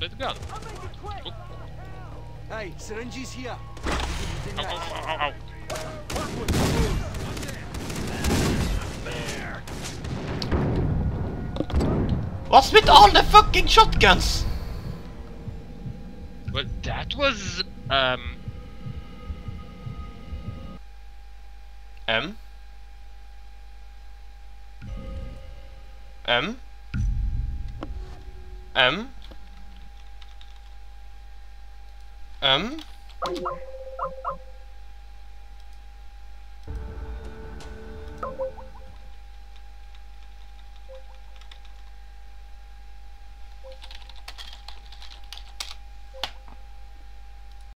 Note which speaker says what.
Speaker 1: split gun. Oh.
Speaker 2: Hey, syringes here.
Speaker 1: Ow, ow, ow, ow.
Speaker 3: What's with all the fucking shotguns?
Speaker 1: Well, that was
Speaker 3: M? M? M? M?